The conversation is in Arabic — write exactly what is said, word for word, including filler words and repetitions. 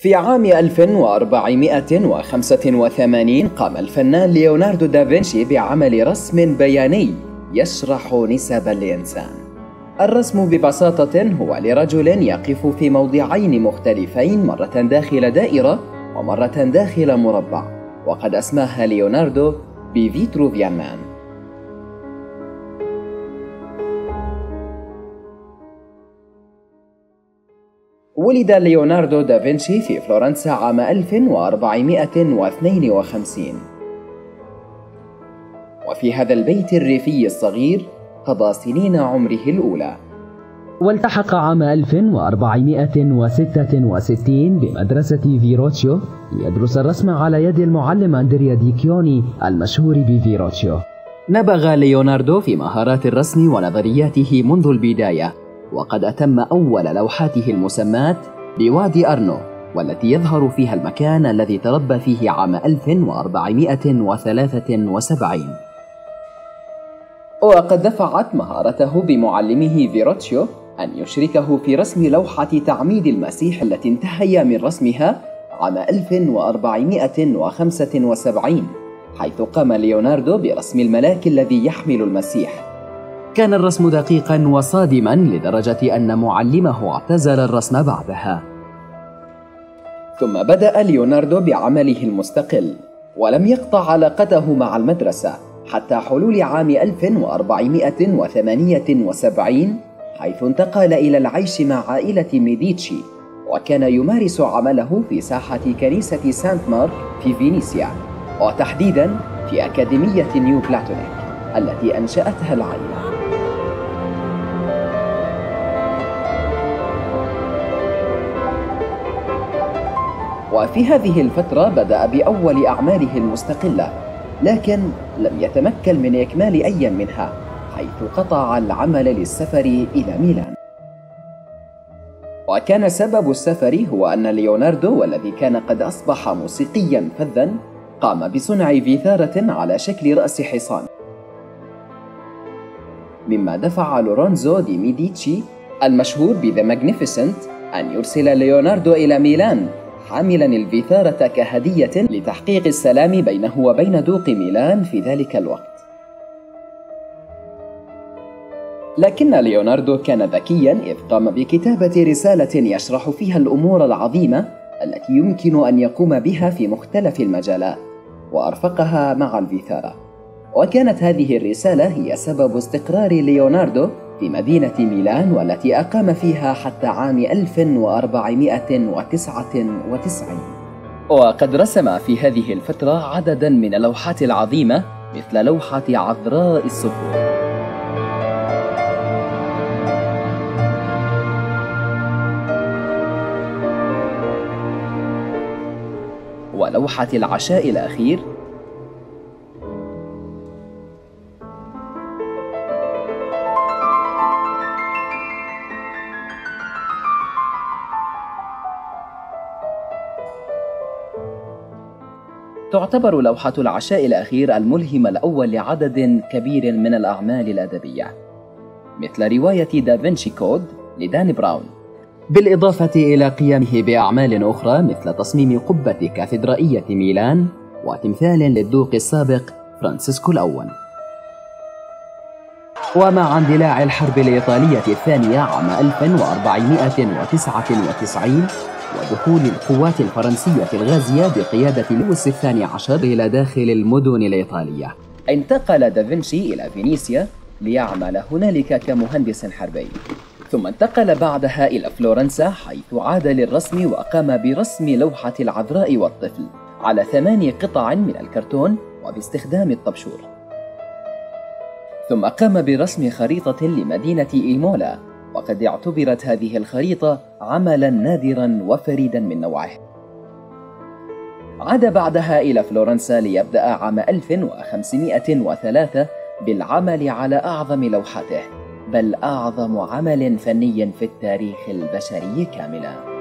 في عام ألف وأربعمائة وخمسة وثمانين قام الفنان ليوناردو دافنشي بعمل رسم بياني يشرح نسب الإنسان. الرسم ببساطة هو لرجل يقف في موضعين مختلفين، مرة داخل دائرة ومرة داخل مربع، وقد أسماها ليوناردو بفيتروفيان مان. ولد ليوناردو دافنشي في فلورنسا عام ألف وأربعمائة واثنين وخمسين، وفي هذا البيت الريفي الصغير قضى سنين عمره الأولى. والتحق عام ألف وأربعمائة وستة وستين بمدرسة فيروتشيو ليدرس الرسم على يد المعلم أندريا ديكيوني المشهور بفيروتشيو. نبغ ليوناردو في مهارات الرسم ونظرياته منذ البداية، وقد أتم أول لوحاته المسماة بوادي أرنو، والتي يظهر فيها المكان الذي تربى فيه عام ألف وأربعمائة وثلاثة وسبعين. وقد دفعت مهارته بمعلمه فيروتشيو أن يشركه في رسم لوحة تعميد المسيح التي انتهي من رسمها عام ألف وأربعمائة وخمسة وسبعين، حيث قام ليوناردو برسم الملاك الذي يحمل المسيح. كان الرسم دقيقاً وصادماً لدرجة أن معلمه اعتزل الرسم بعدها. ثم بدأ ليوناردو بعمله المستقل، ولم يقطع علاقته مع المدرسة حتى حلول عام ألف وأربعمائة وثمانية وسبعين، حيث انتقل إلى العيش مع عائلة ميديتشي، وكان يمارس عمله في ساحة كنيسة سانت مارك في فينيسيا، وتحديداً في أكاديمية نيو بلاتونيك التي أنشأتها العائلة. وفي هذه الفترة بدأ بأول أعماله المستقلة، لكن لم يتمكن من إكمال أي منها، حيث قطع العمل للسفر إلى ميلان. وكان سبب السفر هو أن ليوناردو، والذي كان قد أصبح موسيقياً فذاً، قام بصنع فيثارة على شكل رأس حصان، مما دفع لورانزو دي ميديتشي المشهور بذا ماجنيفيسنت أن يرسل ليوناردو إلى ميلان حاملاً الفيثارة كهدية لتحقيق السلام بينه وبين دوق ميلان في ذلك الوقت. لكن ليوناردو كان ذكياً، إذ قام بكتابة رسالة يشرح فيها الأمور العظيمة التي يمكن أن يقوم بها في مختلف المجالات، وأرفقها مع الفيثارة. وكانت هذه الرسالة هي سبب استقرار ليوناردو في مدينة ميلان، والتي أقام فيها حتى عام ألف وأربعمائة وتسعة وتسعين. وقد رسم في هذه الفترة عدداً من اللوحات العظيمة، مثل لوحة عذراء الصخور، ولوحة العشاء الأخير، تعتبر لوحة العشاء الأخير الملهم الأول لعدد كبير من الأعمال الأدبية، مثل رواية دافنشي كود لدان براون، بالإضافة إلى قيامه بأعمال أخرى مثل تصميم قبة كاتدرائية ميلان وتمثال للدوق السابق فرانسيسكو الأول. ومع اندلاع الحرب الإيطالية الثانية عام ألف وأربعمائة وتسعة وتسعين ودخول القوات الفرنسية الغازية بقيادة لويس الثاني عشر إلى داخل المدن الإيطالية، انتقل دافنشي إلى فينيسيا ليعمل هنالك كمهندس حربي، ثم انتقل بعدها إلى فلورنسا، حيث عاد للرسم وقام برسم لوحة العذراء والطفل على ثماني قطع من الكرتون وباستخدام الطبشور. ثم قام برسم خريطة لمدينة إيمولا، وقد اعتبرت هذه الخريطة عملاً نادراً وفريداً من نوعه. عاد بعدها إلى فلورنسا ليبدأ عام ألف وخمسمائة وثلاثة بالعمل على أعظم لوحاته، بل أعظم عمل فني في التاريخ البشري كاملاً.